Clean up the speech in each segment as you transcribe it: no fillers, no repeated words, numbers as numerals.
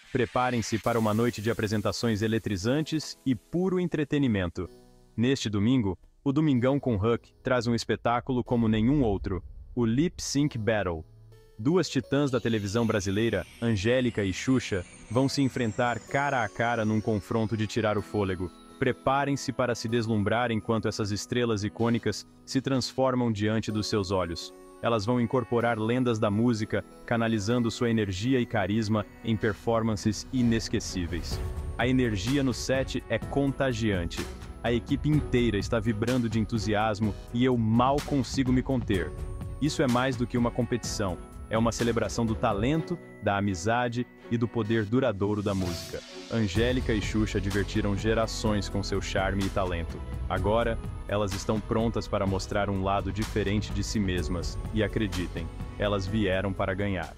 Preparem-se para uma noite de apresentações eletrizantes e puro entretenimento. Neste domingo, o Domingão com Huck traz um espetáculo como nenhum outro, o Lip Sync Battle. Duas titãs da televisão brasileira, Angélica e Xuxa, vão se enfrentar cara a cara num confronto de tirar o fôlego. Preparem-se para se deslumbrar enquanto essas estrelas icônicas se transformam diante dos seus olhos. Elas vão incorporar lendas da música, canalizando sua energia e carisma em performances inesquecíveis. A energia no set é contagiante. A equipe inteira está vibrando de entusiasmo e eu mal consigo me conter. Isso é mais do que uma competição. É uma celebração do talento, da amizade e do poder duradouro da música. Angélica e Xuxa divertiram gerações com seu charme e talento. Agora, elas estão prontas para mostrar um lado diferente de si mesmas. E acreditem, elas vieram para ganhar.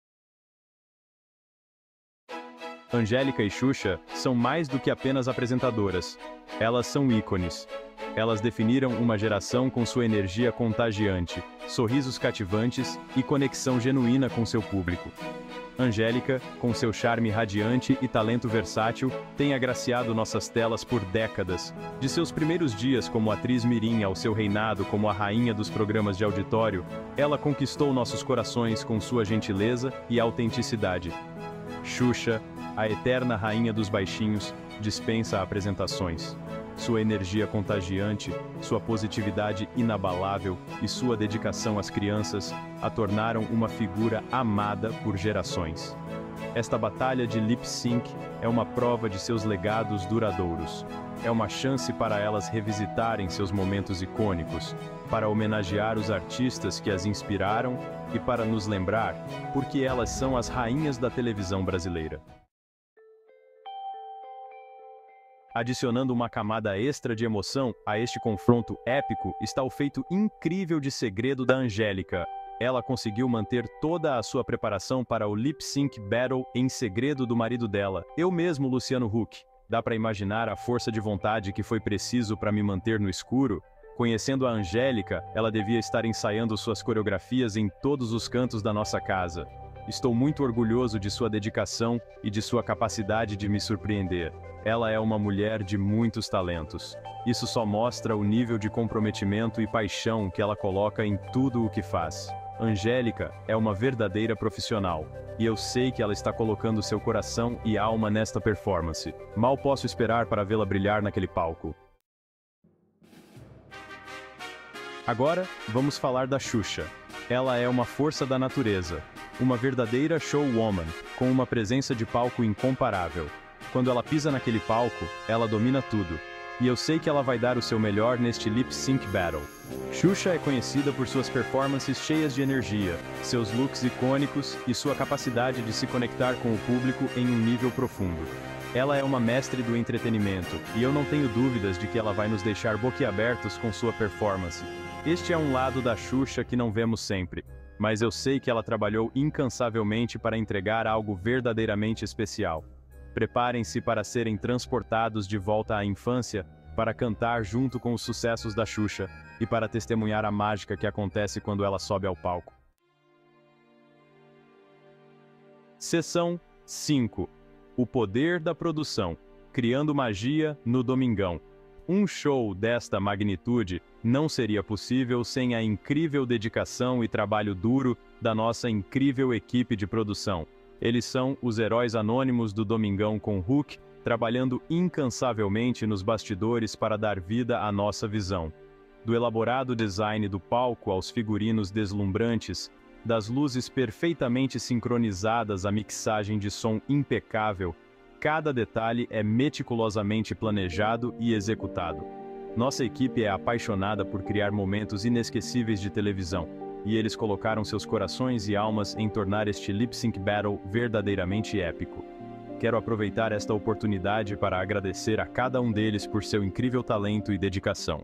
Angélica e Xuxa são mais do que apenas apresentadoras. Elas são ícones. Elas definiram uma geração com sua energia contagiante, sorrisos cativantes e conexão genuína com seu público. Angélica, com seu charme radiante e talento versátil, tem agraciado nossas telas por décadas. De seus primeiros dias como atriz mirim ao seu reinado como a rainha dos programas de auditório, ela conquistou nossos corações com sua gentileza e autenticidade. Xuxa, a eterna rainha dos baixinhos, dispensa apresentações. Sua energia contagiante, sua positividade inabalável e sua dedicação às crianças a tornaram uma figura amada por gerações. Esta batalha de lip sync é uma prova de seus legados duradouros. É uma chance para elas revisitarem seus momentos icônicos, para homenagear os artistas que as inspiraram e para nos lembrar porque elas são as rainhas da televisão brasileira. Adicionando uma camada extra de emoção a este confronto épico está o feito incrível de segredo da Angélica. Ela conseguiu manter toda a sua preparação para o Lip Sync Battle em segredo do marido dela, eu mesmo, Luciano Huck. Dá para imaginar a força de vontade que foi preciso para me manter no escuro? Conhecendo a Angélica, ela devia estar ensaiando suas coreografias em todos os cantos da nossa casa. Estou muito orgulhoso de sua dedicação e de sua capacidade de me surpreender. Ela é uma mulher de muitos talentos. Isso só mostra o nível de comprometimento e paixão que ela coloca em tudo o que faz. Angélica é uma verdadeira profissional, e eu sei que ela está colocando seu coração e alma nesta performance. Mal posso esperar para vê-la brilhar naquele palco. Agora, vamos falar da Xuxa. Ela é uma força da natureza, uma verdadeira showwoman, com uma presença de palco incomparável. Quando ela pisa naquele palco, ela domina tudo. E eu sei que ela vai dar o seu melhor neste Lip Sync Battle. Xuxa é conhecida por suas performances cheias de energia, seus looks icônicos e sua capacidade de se conectar com o público em um nível profundo. Ela é uma mestre do entretenimento, e eu não tenho dúvidas de que ela vai nos deixar boquiabertos com sua performance. Este é um lado da Xuxa que não vemos sempre, mas eu sei que ela trabalhou incansavelmente para entregar algo verdadeiramente especial. Preparem-se para serem transportados de volta à infância, para cantar junto com os sucessos da Xuxa e para testemunhar a mágica que acontece quando ela sobe ao palco. Seção 5. O poder da produção, criando magia no Domingão. Um show desta magnitude não seria possível sem a incrível dedicação e trabalho duro da nossa incrível equipe de produção. Eles são os heróis anônimos do Domingão com Huck, trabalhando incansavelmente nos bastidores para dar vida à nossa visão. Do elaborado design do palco aos figurinos deslumbrantes, das luzes perfeitamente sincronizadas à mixagem de som impecável, cada detalhe é meticulosamente planejado e executado. Nossa equipe é apaixonada por criar momentos inesquecíveis de televisão, e eles colocaram seus corações e almas em tornar este Lip Sync Battle verdadeiramente épico. Quero aproveitar esta oportunidade para agradecer a cada um deles por seu incrível talento e dedicação.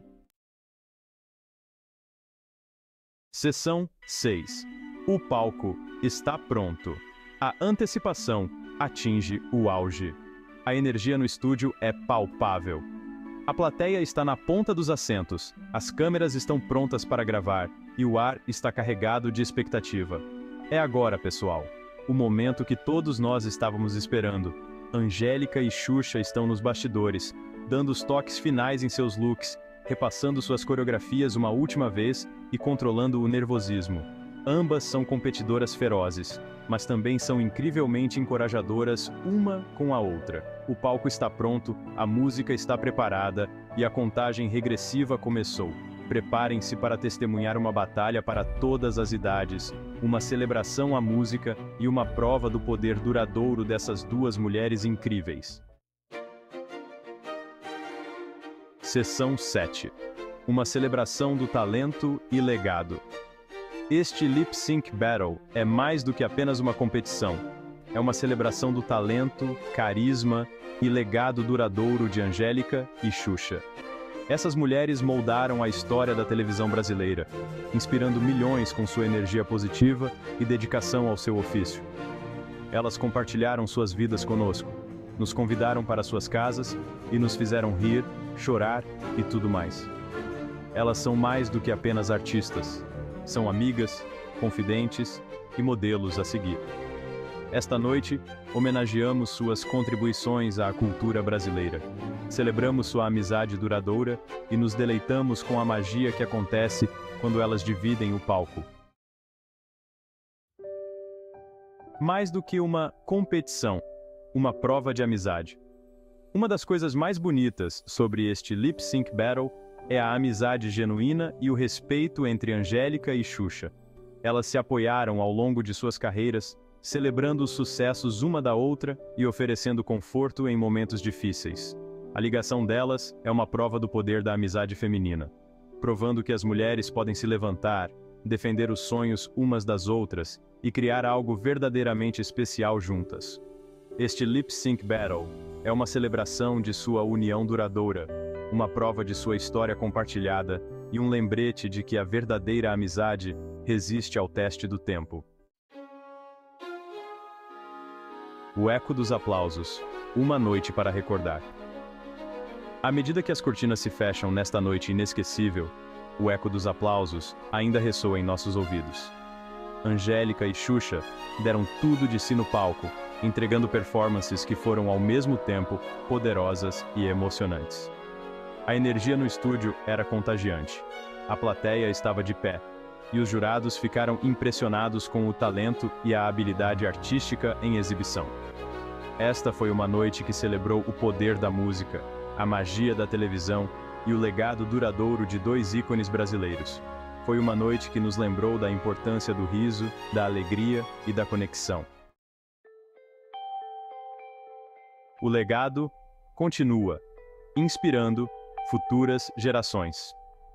Seção 6. O palco está pronto. A antecipação atinge o auge. A energia no estúdio é palpável. A plateia está na ponta dos assentos, as câmeras estão prontas para gravar e o ar está carregado de expectativa. É agora, pessoal. o momento que todos nós estávamos esperando. Angélica e Xuxa estão nos bastidores, dando os toques finais em seus looks, repassando suas coreografias uma última vez e controlando o nervosismo. Ambas são competidoras ferozes, mas também são incrivelmente encorajadoras uma com a outra. O palco está pronto, a música está preparada e a contagem regressiva começou. Preparem-se para testemunhar uma batalha para todas as idades, uma celebração à música e uma prova do poder duradouro dessas duas mulheres incríveis. Seção 7. Uma celebração do talento e legado. Este Lip Sync Battle é mais do que apenas uma competição. É uma celebração do talento, carisma e legado duradouro de Angélica e Xuxa. Essas mulheres moldaram a história da televisão brasileira, inspirando milhões com sua energia positiva e dedicação ao seu ofício. Elas compartilharam suas vidas conosco, nos convidaram para suas casas e nos fizeram rir, chorar e tudo mais. Elas são mais do que apenas artistas. São amigas, confidentes e modelos a seguir. Esta noite, homenageamos suas contribuições à cultura brasileira. Celebramos sua amizade duradoura e nos deleitamos com a magia que acontece quando elas dividem o palco. Mais do que uma competição, uma prova de amizade. Uma das coisas mais bonitas sobre este Lip Sync Battle é a amizade genuína e o respeito entre Angélica e Xuxa. Elas se apoiaram ao longo de suas carreiras, celebrando os sucessos uma da outra e oferecendo conforto em momentos difíceis. A ligação delas é uma prova do poder da amizade feminina, provando que as mulheres podem se levantar, defender os sonhos umas das outras e criar algo verdadeiramente especial juntas. Este Lip Sync Battle é uma celebração de sua união duradoura, uma prova de sua história compartilhada e um lembrete de que a verdadeira amizade resiste ao teste do tempo. O eco dos aplausos, uma noite para recordar. À medida que as cortinas se fecham nesta noite inesquecível, o eco dos aplausos ainda ressoa em nossos ouvidos. Angélica e Xuxa deram tudo de si no palco, entregando performances que foram ao mesmo tempo poderosas e emocionantes. A energia no estúdio era contagiante. A plateia estava de pé, e os jurados ficaram impressionados com o talento e a habilidade artística em exibição. Esta foi uma noite que celebrou o poder da música, a magia da televisão e o legado duradouro de dois ícones brasileiros. Foi uma noite que nos lembrou da importância do riso, da alegria e da conexão. O legado continua, inspirando futuras gerações.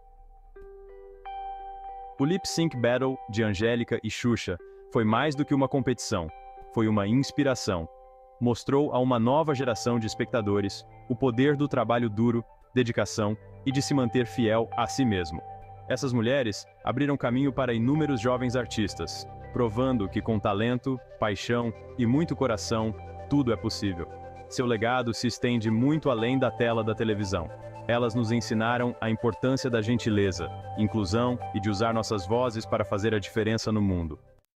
O Lip Sync Battle de Angélica e Xuxa foi mais do que uma competição, foi uma inspiração. Mostrou a uma nova geração de espectadores o poder do trabalho duro, dedicação e de se manter fiel a si mesmo. Essas mulheres abriram caminho para inúmeros jovens artistas, provando que com talento, paixão e muito coração, tudo é possível. Seu legado se estende muito além da tela da televisão. Elas nos ensinaram a importância da gentileza, inclusão e de usar nossas vozes para fazer a diferença no mundo.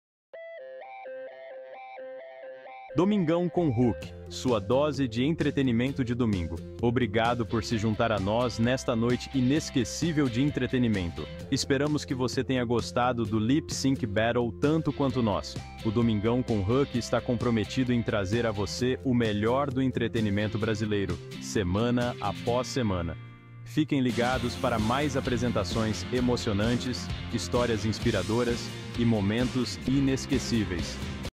Domingão com Hulk, sua dose de entretenimento de domingo. Obrigado por se juntar a nós nesta noite inesquecível de entretenimento. Esperamos que você tenha gostado do Lip Sync Battle tanto quanto nós. O Domingão com Hulk está comprometido em trazer a você o melhor do entretenimento brasileiro, semana após semana. Fiquem ligados para mais apresentações emocionantes, histórias inspiradoras e momentos inesquecíveis.